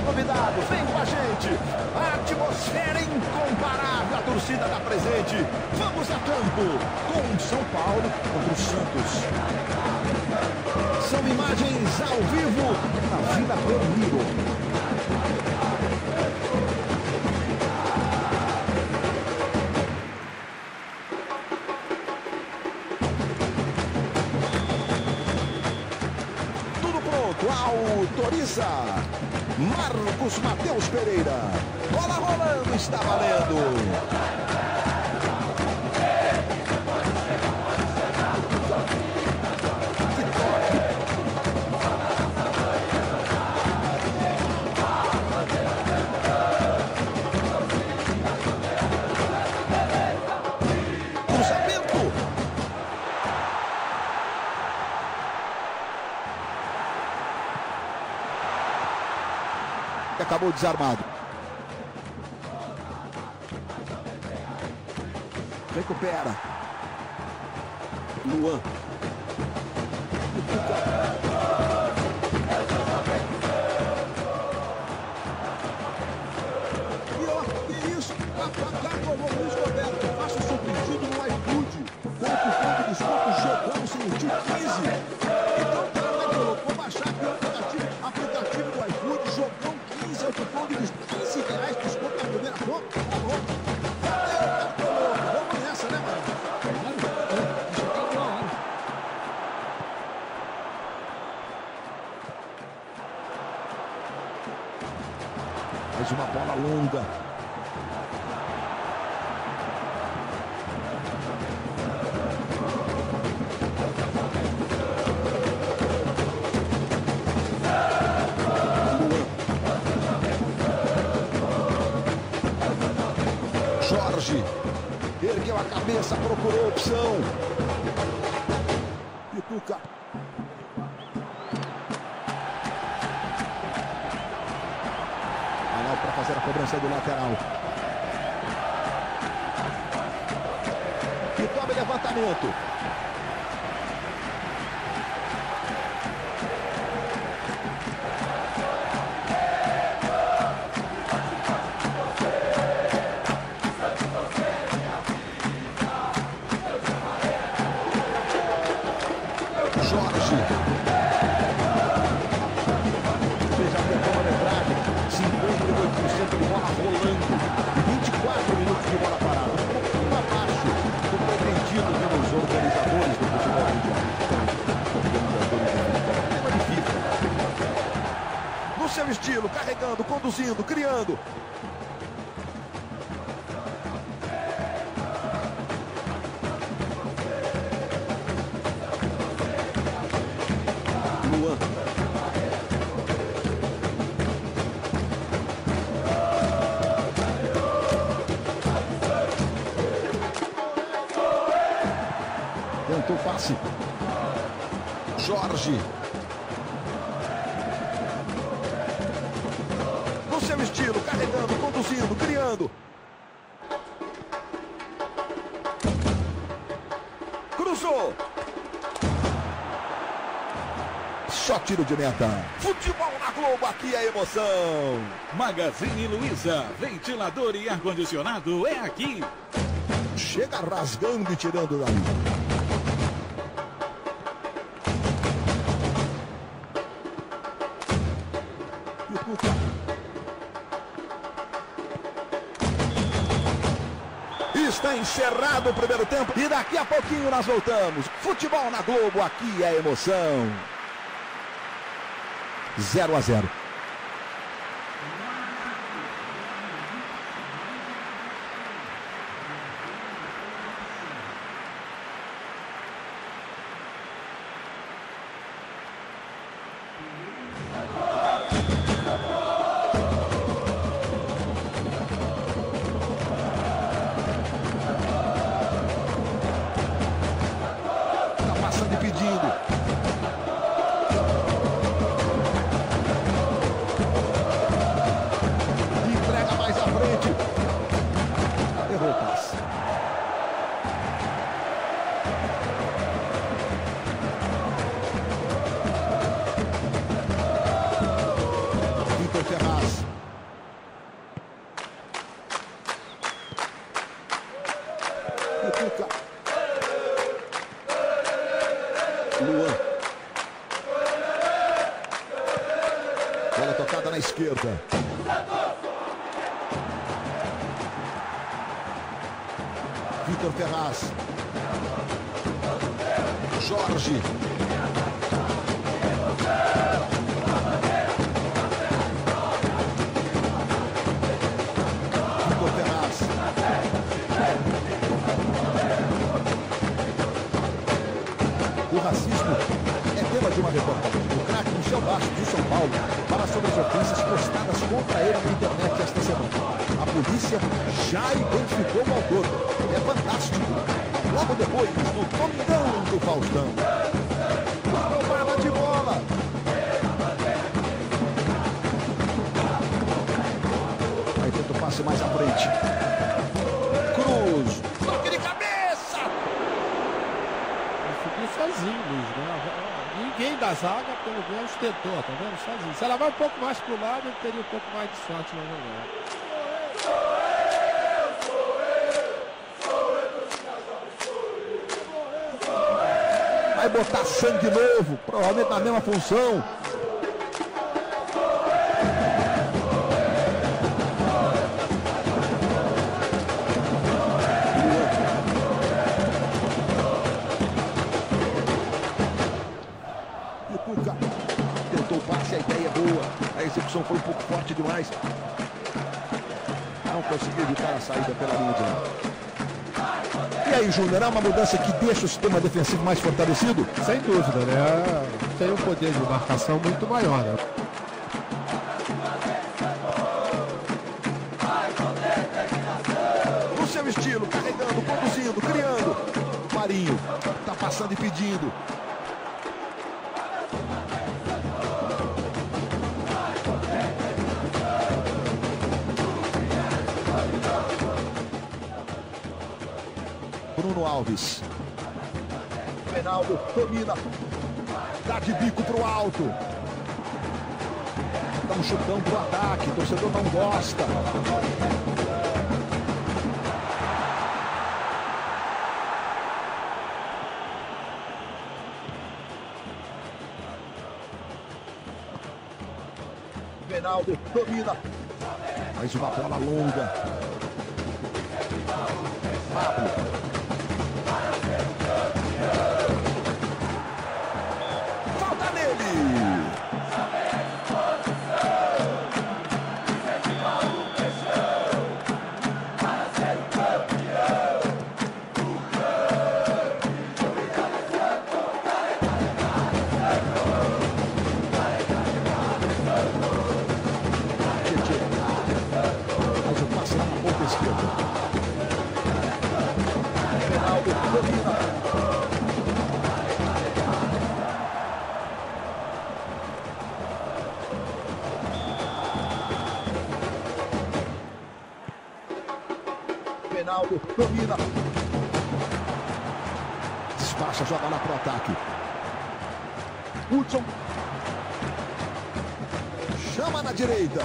convidado, vem com a gente. A atmosfera incomparável, a torcida está presente. Vamos a campo com São Paulo contra o Santos. São imagens ao vivo na Vila Belmiro. Autoriza Marcos Matheus Pereira. Bola rolando, está valendo. Acabou desarmado. Recupera. Luan. E ó, que isso? Acabou o Luiz Roberto. Faça o seu pedido no iFood. Com o cupom de desconto Jogão sem o tio 15. Então tá lá, colocou baixar aqui o aplicativo do iFood, Jogão 15, é o cupom de R$15, desconto na primeira compra. Vamos nessa, né, mano? Mais uma bola longa. Jorge ergueu a cabeça, procurou opção. E o Cuca. Vai lá para fazer a cobrança do lateral. E toma levantamento. Jorge. Fez a cronometragem. 58% de bola rolando. 24 minutos de bola parada. Um pouquinho abaixo do pretendido pelos organizadores do futebol mundial. Organizadores do FIFA. No seu estilo, carregando, conduzindo, criando. Luan. Tentou o passe. Jorge. No seu estilo, carregando, conduzindo, criando. Cruzou. Só tiro de meta. Futebol na Globo, aqui é emoção. Magazine Luiza, ventilador e ar-condicionado é aqui. Chega rasgando e tirando dali. Está encerrado o primeiro tempo e daqui a pouquinho nós voltamos. Futebol na Globo, aqui é emoção. 0-0. Tá passando e pedindo. pancada na esquerda. Vitor Ferraz. Jorge. Vitor Ferraz. O racismo é tema de uma reportagem do craque Michel Bastos, de São Paulo, fala sobre as ofensas postadas contra ele na internet esta semana. A polícia já identificou o autor. É fantástico. Logo depois, no Domingão do Faustão. Roubada de bola. Aí tenta o passe mais à frente. Cruz. Toque de cabeça. Ficou sozinho, Luiz, né? Ninguém da zaga, pelo menos, tentou, tá vendo? Sozinho. Se ela vai um pouco mais pro lado, ele teria um pouco mais de sorte na jogada. Vai botar sangue novo, provavelmente na mesma função. E o Cuca tentou o passe, a ideia é boa. A execução foi um pouco forte demais. Não conseguiu evitar a saída pela linha de lado. E aí, Júnior, é uma mudança que deixa o sistema defensivo mais fortalecido? Sem dúvida, né? Tem um poder de marcação muito maior, né? No seu estilo, carregando, conduzindo, criando. Marinho tá passando e pedindo. Bruno Alves. Reinaldo domina. Dá de bico pro alto. Dá um chutão pro ataque. O torcedor não gosta. Reinaldo domina. Mais uma bola longa. Pablo. Mas o passe na ponta esquerda. Reinaldo domina. Reinaldo domina. Despacha, joga lá pro ataque. Hudson. Chama na direita.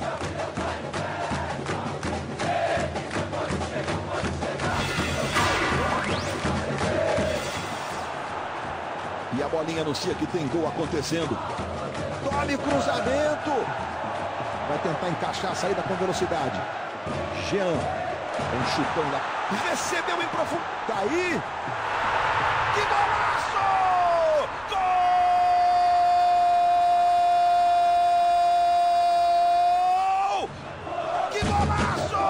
E a bolinha anuncia que tem gol acontecendo. Tome cruzamento. Vai tentar encaixar a saída com velocidade. Jean. Um chutão lá. Recebeu em profundo. Daí. Que golaço! Gol! Que golaço!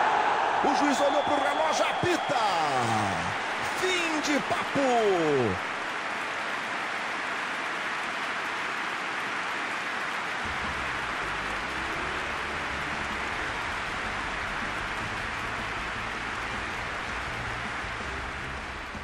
O juiz olhou para o relógio, apita. Fim de papo.